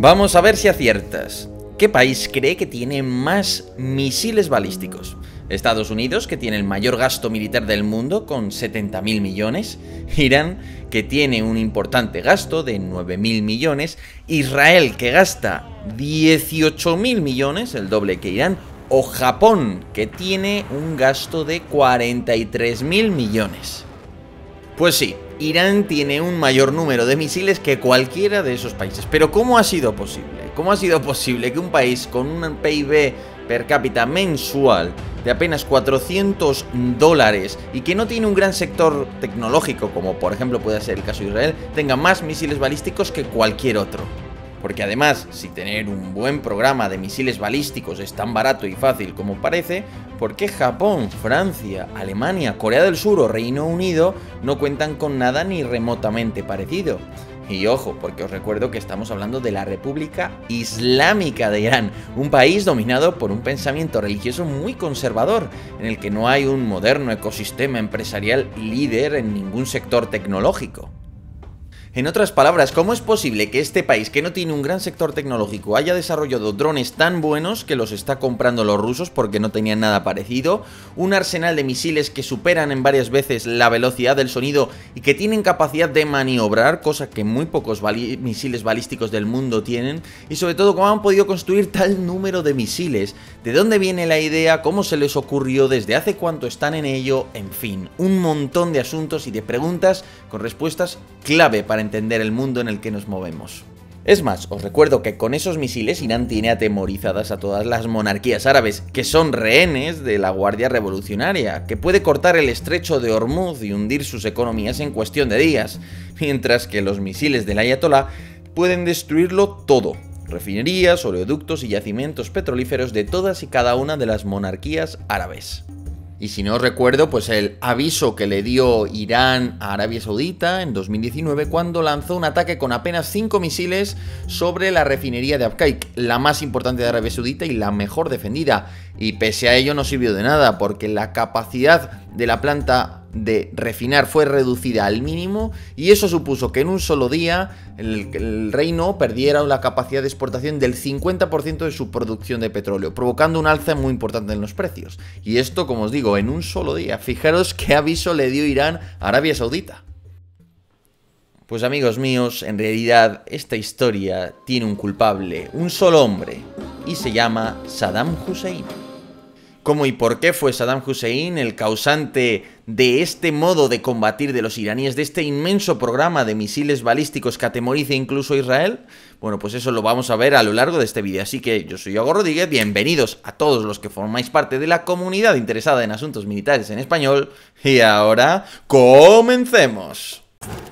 Vamos a ver si aciertas. ¿Qué país cree que tiene más misiles balísticos? Estados Unidos, que tiene el mayor gasto militar del mundo, con 70.000 millones. Irán, que tiene un importante gasto de 9.000 millones. Israel, que gasta 18.000 millones, el doble que Irán. O Japón, que tiene un gasto de 43.000 millones. Pues sí, Irán tiene un mayor número de misiles que cualquiera de esos países. Pero ¿cómo ha sido posible? ¿Cómo ha sido posible que un país con un PIB per cápita mensual de apenas $400 y que no tiene un gran sector tecnológico, como por ejemplo puede ser el caso de Israel, tenga más misiles balísticos que cualquier otro? Porque además, si tener un buen programa de misiles balísticos es tan barato y fácil como parece, ¿por qué Japón, Francia, Alemania, Corea del Sur o Reino Unido no cuentan con nada ni remotamente parecido? Y ojo, porque os recuerdo que estamos hablando de la República Islámica de Irán, un país dominado por un pensamiento religioso muy conservador, en el que no hay un moderno ecosistema empresarial líder en ningún sector tecnológico. En otras palabras, ¿cómo es posible que este país, que no tiene un gran sector tecnológico, haya desarrollado drones tan buenos que los está comprando los rusos porque no tenían nada parecido? Un arsenal de misiles que superan en varias veces la velocidad del sonido y que tienen capacidad de maniobrar, cosa que muy pocos misiles balísticos del mundo tienen. Y sobre todo, ¿cómo han podido construir tal número de misiles? ¿De dónde viene la idea? ¿Cómo se les ocurrió? ¿Desde hace cuánto están en ello? En fin, un montón de asuntos y de preguntas con respuestas clave para entender el mundo en el que nos movemos. Es más, os recuerdo que con esos misiles Irán tiene atemorizadas a todas las monarquías árabes, que son rehenes de la Guardia Revolucionaria, que puede cortar el estrecho de Hormuz y hundir sus economías en cuestión de días, mientras que los misiles del Ayatolá pueden destruirlo todo: refinerías, oleoductos y yacimientos petrolíferos de todas y cada una de las monarquías árabes. Y si no os recuerdo, pues el aviso que le dio Irán a Arabia Saudita en 2019 cuando lanzó un ataque con apenas 5 misiles sobre la refinería de Abqaiq, la más importante de Arabia Saudita y la mejor defendida. Y pese a ello no sirvió de nada, porque la capacidad de la planta de refinar fue reducida al mínimo y eso supuso que en un solo día el reino perdiera la capacidad de exportación del 50% de su producción de petróleo, provocando un alza muy importante en los precios. Y esto, como os digo, en un solo día. Fijaros qué aviso le dio Irán a Arabia Saudita. Pues amigos míos, en realidad esta historia tiene un culpable, un solo hombre, y se llama Saddam Hussein. ¿Cómo y por qué fue Saddam Hussein el causante de este modo de combatir de los iraníes, de este inmenso programa de misiles balísticos que atemoriza incluso a Israel? Bueno, pues eso lo vamos a ver a lo largo de este vídeo. Así que yo soy Iago Rodríguez, bienvenidos a todos los que formáis parte de la comunidad interesada en asuntos militares en español. Y ahora, ¡comencemos!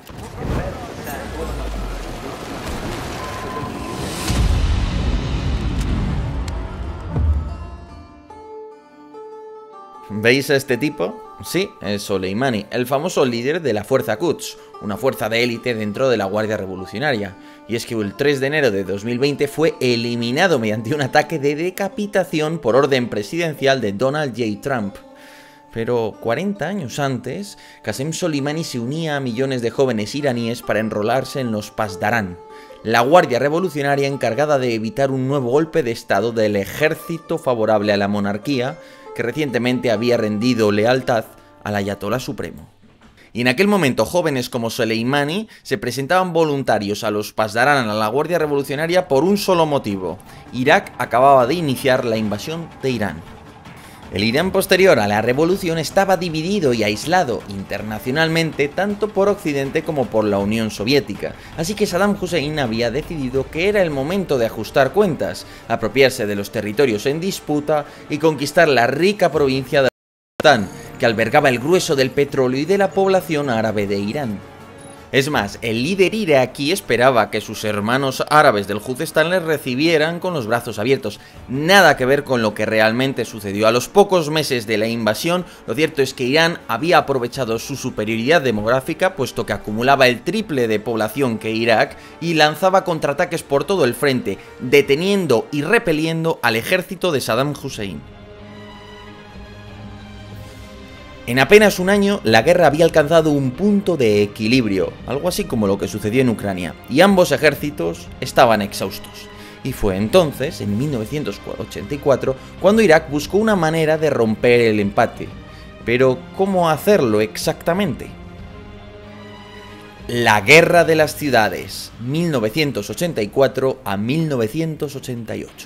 ¿Veis a este tipo? Sí, es Soleimani, el famoso líder de la Fuerza Quds, una fuerza de élite dentro de la Guardia Revolucionaria. Y es que el 3 de enero de 2020 fue eliminado mediante un ataque de decapitación por orden presidencial de Donald J. Trump. Pero 40 años antes, Qasem Soleimani se unía a millones de jóvenes iraníes para enrolarse en los Pasdaran, la Guardia Revolucionaria encargada de evitar un nuevo golpe de estado del ejército favorable a la monarquía, que recientemente había rendido lealtad al Ayatolá Supremo. Y en aquel momento jóvenes como Soleimani se presentaban voluntarios a los Pasdaran, a la Guardia Revolucionaria, por un solo motivo: Irak acababa de iniciar la invasión de Irán. El Irán posterior a la revolución estaba dividido y aislado internacionalmente tanto por Occidente como por la Unión Soviética, así que Saddam Hussein había decidido que era el momento de ajustar cuentas, apropiarse de los territorios en disputa y conquistar la rica provincia de Kurdistán, que albergaba el grueso del petróleo y de la población árabe de Irán. Es más, el líder iraquí esperaba que sus hermanos árabes del Juzestán les recibieran con los brazos abiertos. Nada que ver con lo que realmente sucedió. A los pocos meses de la invasión, lo cierto es que Irán había aprovechado su superioridad demográfica, puesto que acumulaba el triple de población que Irak, y lanzaba contraataques por todo el frente, deteniendo y repeliendo al ejército de Saddam Hussein. En apenas un año, la guerra había alcanzado un punto de equilibrio, algo así como lo que sucedió en Ucrania, y ambos ejércitos estaban exhaustos. Y fue entonces, en 1984, cuando Irak buscó una manera de romper el empate. Pero, ¿cómo hacerlo exactamente? La Guerra de las Ciudades, 1984 a 1988.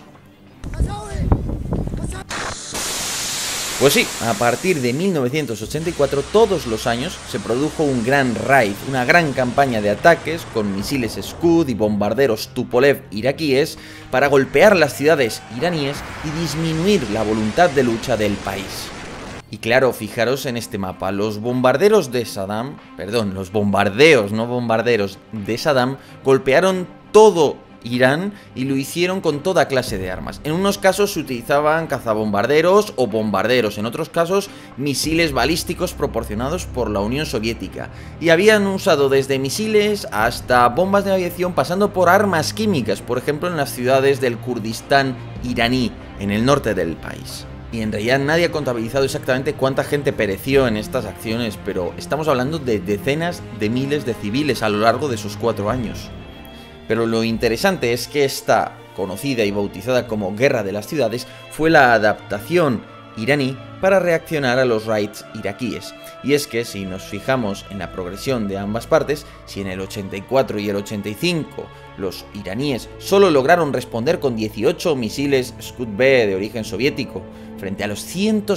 Pues sí, a partir de 1984 todos los años se produjo un gran raid, una gran campaña de ataques con misiles Scud y bombarderos Tupolev iraquíes para golpear las ciudades iraníes y disminuir la voluntad de lucha del país. Y claro, fijaros en este mapa, los bombarderos de Saddam, perdón, los bombardeos, no bombarderos, de Saddam golpearon todo Irán y lo hicieron con toda clase de armas. En unos casos se utilizaban cazabombarderos o bombarderos, en otros casos misiles balísticos proporcionados por la Unión Soviética. Y habían usado desde misiles hasta bombas de aviación, pasando por armas químicas, por ejemplo en las ciudades del Kurdistán iraní, en el norte del país. Y en realidad nadie ha contabilizado exactamente cuánta gente pereció en estas acciones, pero estamos hablando de decenas de miles de civiles a lo largo de esos 4 años. Pero lo interesante es que esta, conocida y bautizada como Guerra de las Ciudades, fue la adaptación iraní para reaccionar a los raids iraquíes. Y es que si nos fijamos en la progresión de ambas partes, si en el 84 y el 85 los iraníes solo lograron responder con 18 misiles Scud-B de origen soviético, frente a los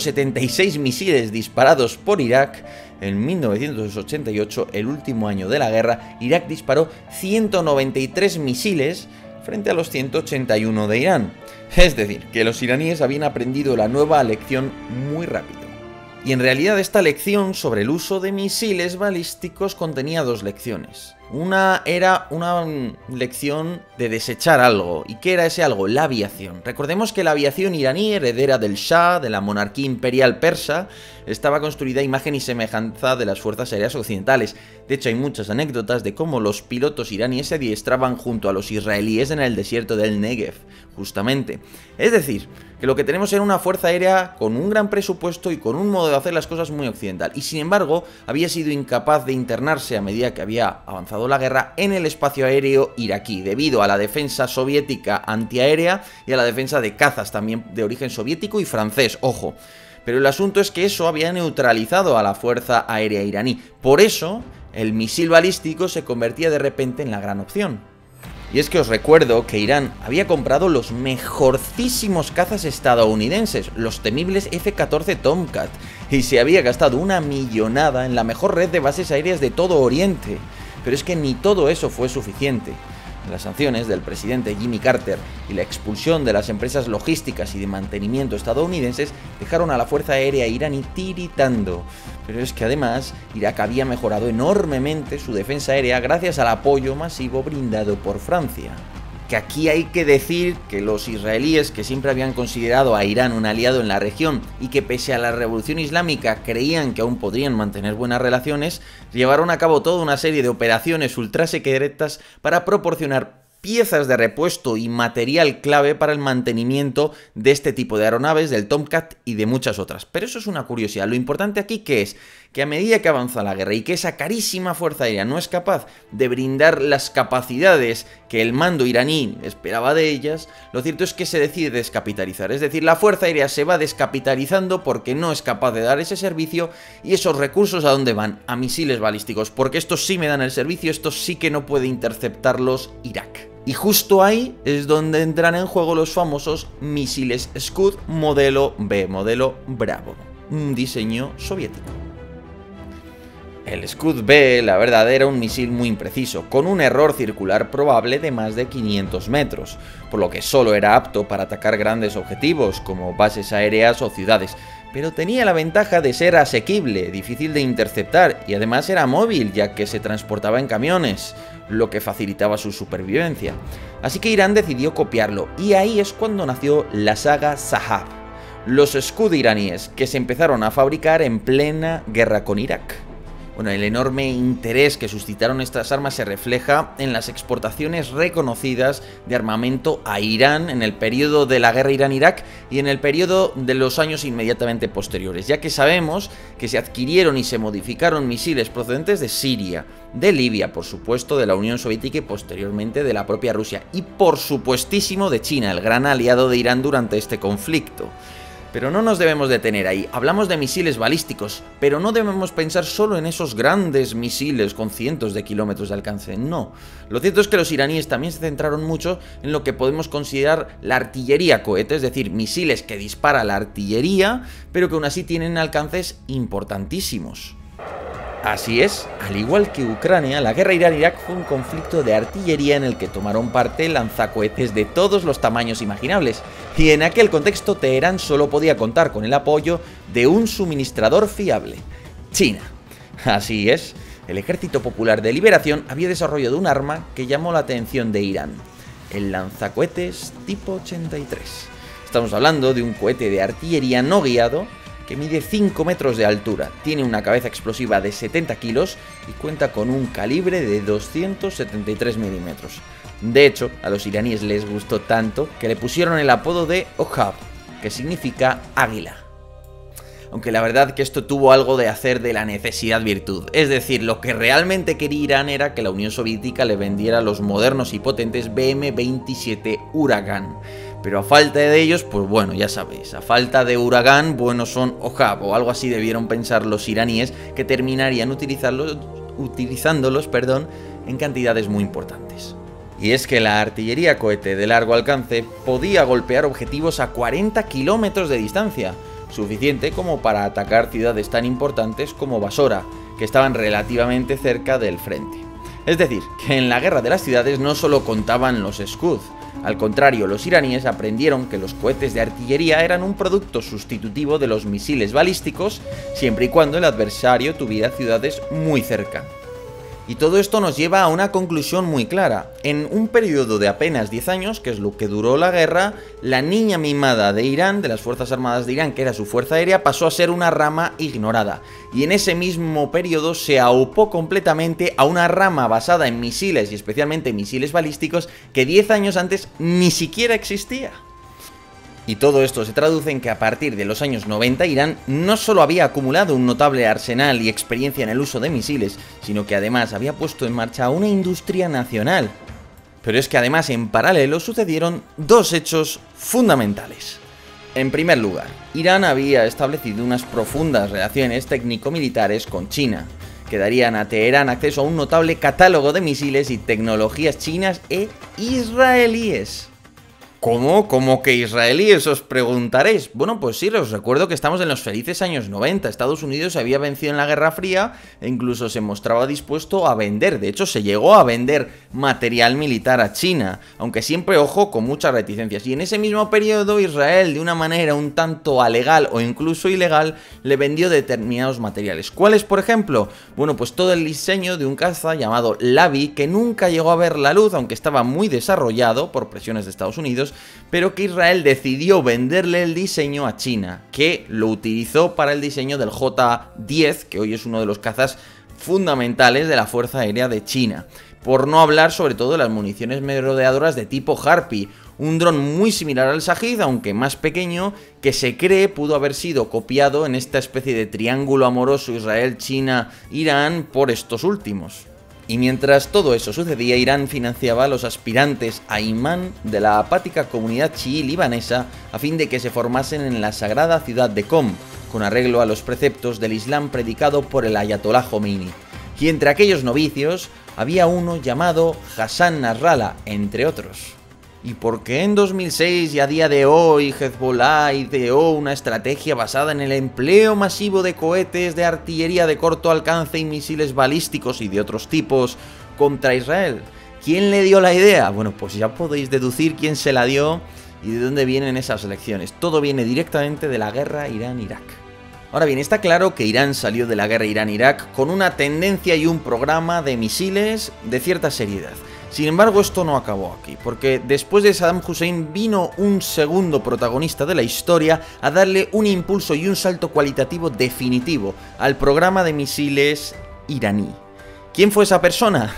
176 misiles disparados por Irak, en 1988, el último año de la guerra, Irak disparó 193 misiles frente a los 181 de Irán. Es decir, que los iraníes habían aprendido la nueva lección muy rápido. Y en realidad esta lección sobre el uso de misiles balísticos contenía 2 lecciones. Una era una lección de desechar algo. ¿Y qué era ese algo? La aviación. Recordemos que la aviación iraní, heredera del Shah, de la monarquía imperial persa, estaba construida a imagen y semejanza de las fuerzas aéreas occidentales. De hecho, hay muchas anécdotas de cómo los pilotos iraníes se adiestraban junto a los israelíes en el desierto del Negev, justamente. Es decir, que lo que tenemos era una fuerza aérea con un gran presupuesto y con un modo de hacer las cosas muy occidental. Y sin embargo, había sido incapaz de internarse a medida que había avanzado la guerra en el espacio aéreo iraquí, debido a la defensa soviética antiaérea y a la defensa de cazas también de origen soviético y francés, ojo. Pero el asunto es que eso había neutralizado a la fuerza aérea iraní. Por eso, el misil balístico se convertía de repente en la gran opción. Y es que os recuerdo que Irán había comprado los mejorcísimos cazas estadounidenses, los temibles F-14 Tomcat, y se había gastado una millonada en la mejor red de bases aéreas de todo Oriente. Pero es que ni todo eso fue suficiente. Las sanciones del presidente Jimmy Carter y la expulsión de las empresas logísticas y de mantenimiento estadounidenses dejaron a la fuerza aérea iraní tiritando. Pero es que además Irak había mejorado enormemente su defensa aérea gracias al apoyo masivo brindado por Francia. Que aquí hay que decir que los israelíes, que siempre habían considerado a Irán un aliado en la región y que pese a la revolución islámica creían que aún podrían mantener buenas relaciones, llevaron a cabo toda una serie de operaciones ultra secretas para proporcionar piezas de repuesto y material clave para el mantenimiento de este tipo de aeronaves, del Tomcat y de muchas otras. Pero eso es una curiosidad. Lo importante aquí que es que a medida que avanza la guerra y que esa carísima fuerza aérea no es capaz de brindar las capacidades que el mando iraní esperaba de ellas, lo cierto es que se decide descapitalizar. Es decir, la fuerza aérea se va descapitalizando porque no es capaz de dar ese servicio. ¿Y esos recursos a dónde van? A misiles balísticos, porque estos sí me dan el servicio, estos sí que no puede interceptarlos Irak. Y justo ahí es donde entran en juego los famosos misiles Scud modelo B, modelo Bravo, un diseño soviético. El Scud-B, la verdad, era un misil muy impreciso, con un error circular probable de más de 500 metros, por lo que solo era apto para atacar grandes objetivos, como bases aéreas o ciudades, pero tenía la ventaja de ser asequible, difícil de interceptar, y además era móvil, ya que se transportaba en camiones, lo que facilitaba su supervivencia. Así que Irán decidió copiarlo, y ahí es cuando nació la saga Sahab, los Scud iraníes, que se empezaron a fabricar en plena guerra con Irak. Bueno, el enorme interés que suscitaron estas armas se refleja en las exportaciones reconocidas de armamento a Irán en el periodo de la guerra Irán-Irak y en el periodo de los años inmediatamente posteriores, ya que sabemos que se adquirieron y se modificaron misiles procedentes de Siria, de Libia, por supuesto, de la Unión Soviética y posteriormente de la propia Rusia, y por supuestísimo de China, el gran aliado de Irán durante este conflicto. Pero no nos debemos detener ahí. Hablamos de misiles balísticos, pero no debemos pensar solo en esos grandes misiles con cientos de kilómetros de alcance, no. Lo cierto es que los iraníes también se centraron mucho en lo que podemos considerar la artillería cohete, es decir, misiles que dispara la artillería, pero que aún así tienen alcances importantísimos. Así es, al igual que Ucrania, la guerra Irán-Irak fue un conflicto de artillería en el que tomaron parte lanzacohetes de todos los tamaños imaginables, y en aquel contexto Teherán solo podía contar con el apoyo de un suministrador fiable: China. Así es, el Ejército Popular de Liberación había desarrollado un arma que llamó la atención de Irán: el lanzacohetes tipo 83. Estamos hablando de un cohete de artillería no guiado que mide 5 metros de altura, tiene una cabeza explosiva de 70 kilos y cuenta con un calibre de 273 milímetros. De hecho, a los iraníes les gustó tanto que le pusieron el apodo de Ohab, que significa águila. Aunque la verdad que esto tuvo algo de hacer de la necesidad virtud, es decir, lo que realmente quería Irán era que la Unión Soviética le vendiera los modernos y potentes BM-27 Huracán. Pero a falta de ellos, pues bueno, ya sabéis, a falta de Huracán, buenos son Ohab, o algo así debieron pensar los iraníes, que terminarían utilizándolos en cantidades muy importantes. Y es que la artillería cohete de largo alcance podía golpear objetivos a 40 kilómetros de distancia, suficiente como para atacar ciudades tan importantes como Basora, que estaban relativamente cerca del frente. Es decir, que en la guerra de las ciudades no solo contaban los Scud. Al contrario, los iraníes aprendieron que los cohetes de artillería eran un producto sustitutivo de los misiles balísticos, siempre y cuando el adversario tuviera ciudades muy cerca. Y todo esto nos lleva a una conclusión muy clara. En un periodo de apenas 10 años, que es lo que duró la guerra, la niña mimada de Irán, de las Fuerzas Armadas de Irán, que era su fuerza aérea, pasó a ser una rama ignorada. Y en ese mismo periodo se aupó completamente a una rama basada en misiles, y especialmente misiles balísticos, que 10 años antes ni siquiera existía. Y todo esto se traduce en que a partir de los años 90 Irán no solo había acumulado un notable arsenal y experiencia en el uso de misiles, sino que además había puesto en marcha una industria nacional. Pero es que además en paralelo sucedieron dos hechos fundamentales. En primer lugar, Irán había establecido unas profundas relaciones técnico-militares con China, que darían a Teherán acceso a un notable catálogo de misiles y tecnologías chinas e israelíes. ¿Cómo? ¿Cómo que israelíes? Os preguntaréis. Bueno, pues sí, os recuerdo que estamos en los felices años 90. Estados Unidos se había vencido en la Guerra Fría e incluso se mostraba dispuesto a vender. De hecho, se llegó a vender material militar a China, aunque siempre, ojo, con muchas reticencias. Y en ese mismo periodo, Israel, de una manera un tanto alegal o incluso ilegal, le vendió determinados materiales. ¿Cuáles, por ejemplo? Bueno, pues todo el diseño de un caza llamado Lavi, que nunca llegó a ver la luz, aunque estaba muy desarrollado por presiones de Estados Unidos, pero que Israel decidió venderle el diseño a China, que lo utilizó para el diseño del J-10, que hoy es uno de los cazas fundamentales de la Fuerza Aérea de China. Por no hablar sobre todo de las municiones merodeadoras de tipo Harpy, un dron muy similar al Shahid, aunque más pequeño, que se cree pudo haber sido copiado en esta especie de triángulo amoroso Israel-China-Irán por estos últimos. Y mientras todo eso sucedía, Irán financiaba a los aspirantes a imán de la apática comunidad chií libanesa a fin de que se formasen en la sagrada ciudad de Qom, con arreglo a los preceptos del Islam predicado por el Ayatolá Jomeini. Y entre aquellos novicios había uno llamado Hassan Nasrallah, entre otros. ¿Y por qué en 2006 y a día de hoy Hezbollah ideó una estrategia basada en el empleo masivo de cohetes de artillería de corto alcance y misiles balísticos y de otros tipos contra Israel? ¿Quién le dio la idea? Bueno, pues ya podéis deducir quién se la dio y de dónde vienen esas lecciones. Todo viene directamente de la guerra Irán-Irak. Ahora bien, está claro que Irán salió de la guerra Irán-Irak con una tendencia y un programa de misiles de cierta seriedad. Sin embargo, esto no acabó aquí, porque después de Saddam Hussein vino un segundo protagonista de la historia a darle un impulso y un salto cualitativo definitivo al programa de misiles iraní. ¿Quién fue esa persona?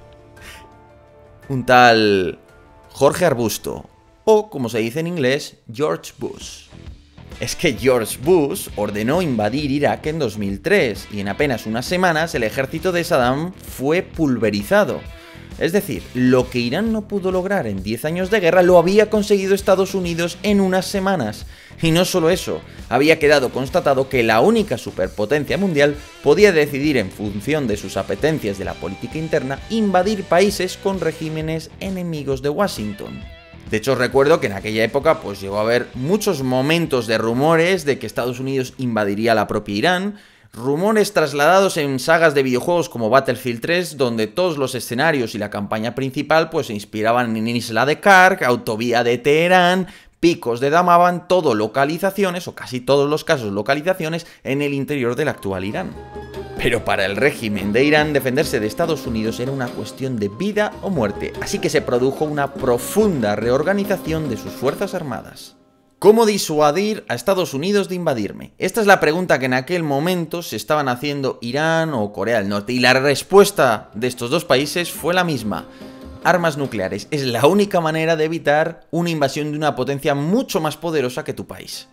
Un tal Jorge Arbusto, o como se dice en inglés, George Bush. Es que George Bush ordenó invadir Irak en 2003 y en apenas unas semanas el ejército de Saddam fue pulverizado. Es decir, lo que Irán no pudo lograr en 10 años de guerra lo había conseguido Estados Unidos en unas semanas. Y no solo eso, había quedado constatado que la única superpotencia mundial podía decidir en función de sus apetencias de la política interna invadir países con regímenes enemigos de Washington. De hecho, recuerdo que en aquella época pues llegó a haber muchos momentos de rumores de que Estados Unidos invadiría la propia Irán, rumores trasladados en sagas de videojuegos como Battlefield 3, donde todos los escenarios y la campaña principal pues se inspiraban en Isla de Kark, Autovía de Teherán, Picos de Damavand, todo localizaciones, o casi todos los casos localizaciones, en el interior del actual Irán. Pero para el régimen de Irán, defenderse de Estados Unidos era una cuestión de vida o muerte, así que se produjo una profunda reorganización de sus fuerzas armadas. ¿Cómo disuadir a Estados Unidos de invadirme? Esta es la pregunta que en aquel momento se estaban haciendo Irán o Corea del Norte, y la respuesta de estos dos países fue la misma: armas nucleares. Es la única manera de evitar una invasión de una potencia mucho más poderosa que tu país.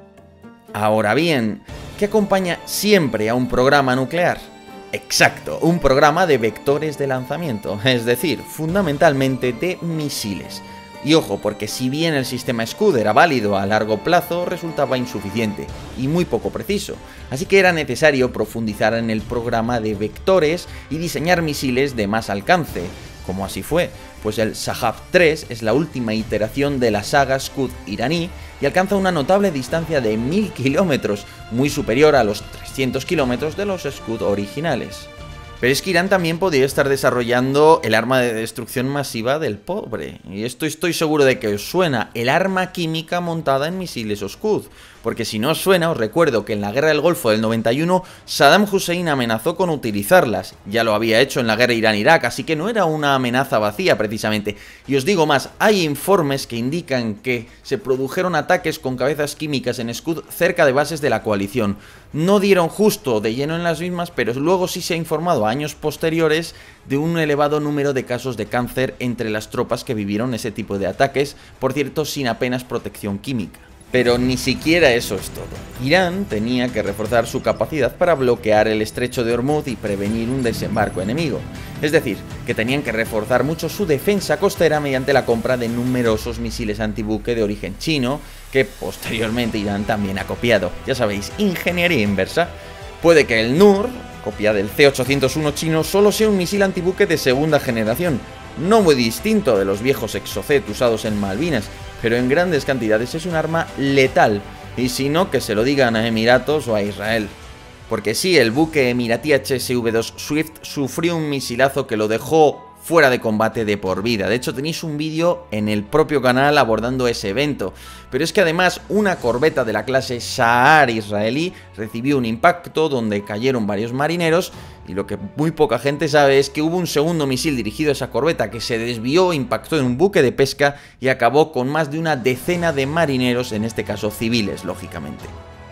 Ahora bien, ¿qué acompaña siempre a un programa nuclear? Exacto, un programa de vectores de lanzamiento, es decir, fundamentalmente de misiles. Y ojo, porque si bien el sistema Scud era válido a largo plazo, resultaba insuficiente y muy poco preciso. Así que era necesario profundizar en el programa de vectores y diseñar misiles de más alcance, como así fue, pues el Shahab 3 es la última iteración de la saga Scud iraní y alcanza una notable distancia de 1000 kilómetros, muy superior a los 300 kilómetros de los Scud originales. Pero es que Irán también podría estar desarrollando el arma de destrucción masiva del pobre. Y esto estoy seguro de que os suena: el arma química montada en misiles Scud. Porque si no os suena, os recuerdo que en la guerra del Golfo del 91 Saddam Hussein amenazó con utilizarlas. Ya lo había hecho en la guerra Irán-Irak, así que no era una amenaza vacía precisamente. Y os digo más, hay informes que indican que se produjeron ataques con cabezas químicas en Scud cerca de bases de la coalición. No dieron justo de lleno en las mismas, pero luego sí se ha informado a años posteriores de un elevado número de casos de cáncer entre las tropas que vivieron ese tipo de ataques, por cierto sin apenas protección química. Pero ni siquiera eso es todo. Irán tenía que reforzar su capacidad para bloquear el estrecho de Hormuz y prevenir un desembarco enemigo. Es decir, que tenían que reforzar mucho su defensa costera mediante la compra de numerosos misiles antibuque de origen chino, que posteriormente Irán también ha copiado. Ya sabéis, ingeniería inversa. Puede que el Nur, copia del C-801 chino, solo sea un misil antibuque de segunda generación, no muy distinto de los viejos Exocet usados en Malvinas, pero en grandes cantidades es un arma letal, y si no, que se lo digan a Emiratos o a Israel. Porque sí, el buque emiratí HSV-2 Swift sufrió un misilazo que lo dejó fuera de combate de por vida. De hecho, tenéis un vídeo en el propio canal abordando ese evento. Pero es que además una corbeta de la clase Shahar israelí recibió un impacto donde cayeron varios marineros, y lo que muy poca gente sabe es que hubo un segundo misil dirigido a esa corbeta que se desvió, impactó en un buque de pesca y acabó con más de una decena de marineros, en este caso civiles, lógicamente.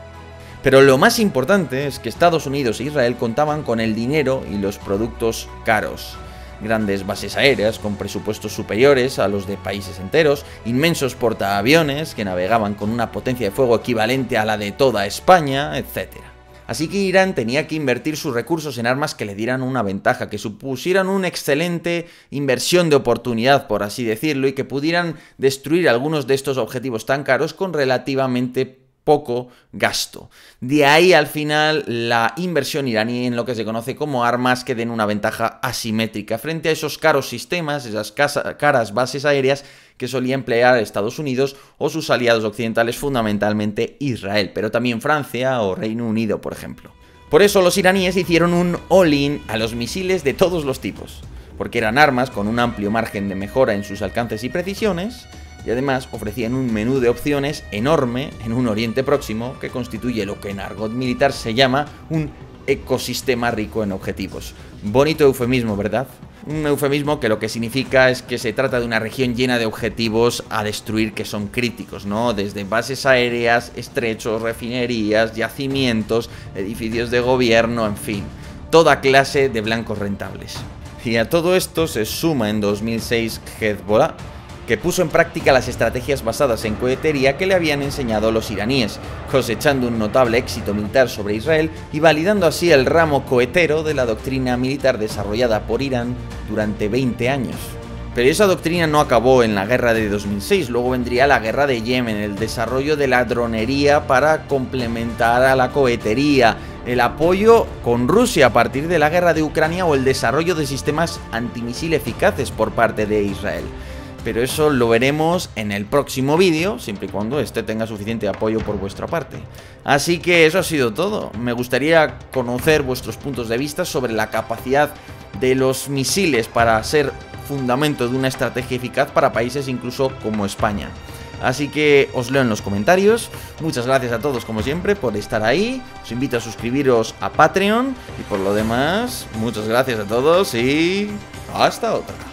Pero lo más importante es que Estados Unidos e Israel contaban con el dinero y los productos caros. Grandes bases aéreas con presupuestos superiores a los de países enteros, inmensos portaaviones que navegaban con una potencia de fuego equivalente a la de toda España, etc. Así que Irán tenía que invertir sus recursos en armas que le dieran una ventaja, que supusieran una excelente inversión de oportunidad, por así decirlo, y que pudieran destruir algunos de estos objetivos tan caros con relativamente poco gasto. De ahí al final la inversión iraní en lo que se conoce como armas que den una ventaja asimétrica frente a esos caros sistemas, esas caras bases aéreas que solía emplear Estados Unidos o sus aliados occidentales, fundamentalmente Israel, pero también Francia o Reino Unido, por ejemplo. Por eso los iraníes hicieron un all-in a los misiles de todos los tipos, porque eran armas con un amplio margen de mejora en sus alcances y precisiones, y además ofrecían un menú de opciones enorme en un Oriente Próximo que constituye lo que en argot militar se llama un ecosistema rico en objetivos. Bonito eufemismo, ¿verdad? Un eufemismo que lo que significa es que se trata de una región llena de objetivos a destruir que son críticos, ¿no? Desde bases aéreas, estrechos, refinerías, yacimientos, edificios de gobierno, en fin. toda clase de blancos rentables. Y a todo esto se suma en 2006 Hezbollah, que puso en práctica las estrategias basadas en cohetería que le habían enseñado los iraníes, cosechando un notable éxito militar sobre Israel y validando así el ramo cohetero de la doctrina militar desarrollada por Irán durante 20 años. Pero esa doctrina no acabó en la guerra de 2006, luego vendría la guerra de Yemen, el desarrollo de la dronería para complementar a la cohetería, el apoyo con Rusia a partir de la guerra de Ucrania o el desarrollo de sistemas antimisil eficaces por parte de Israel. Pero eso lo veremos en el próximo vídeo, siempre y cuando este tenga suficiente apoyo por vuestra parte. Así que eso ha sido todo. Me gustaría conocer vuestros puntos de vista sobre la capacidad de los misiles para ser fundamento de una estrategia eficaz para países incluso como España. Así que os leo en los comentarios. Muchas gracias a todos como siempre por estar ahí. Os invito a suscribiros a Patreon. Y por lo demás, muchas gracias a todos y hasta otra.